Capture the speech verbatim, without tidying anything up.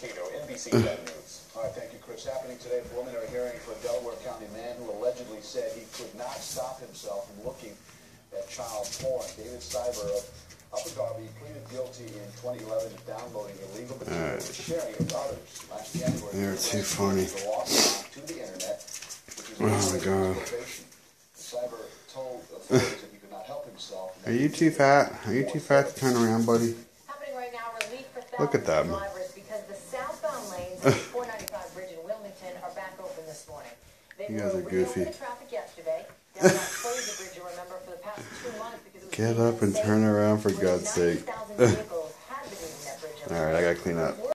Tito, N B C ten News. All right, thank you, Chris. Happening today, a preliminary hearing for a Delaware County man who allegedly said he could not stop himself from looking at child porn. David Stiver of Upper Darby pleaded guilty in twenty eleven to downloading illegal material and sharing it with others. Last January, they're too funny. The loss to the internet, which is oh my god. Stiver told authorities that he could not help himself. Are you too fat? Are you too fat to turn around, buddy? Happening right now, relief for Look at that. drivers because the southbound lanes of the four ninety-five bridge in Wilmington are back open this morning. They You guys are goofy. The traffic yesterday. They have not closed the bridge, you remember, for the past two months because it was Get up and turn around, for God's sake. ninety thousand vehicles had been using that bridge. Alright, I gotta clean up.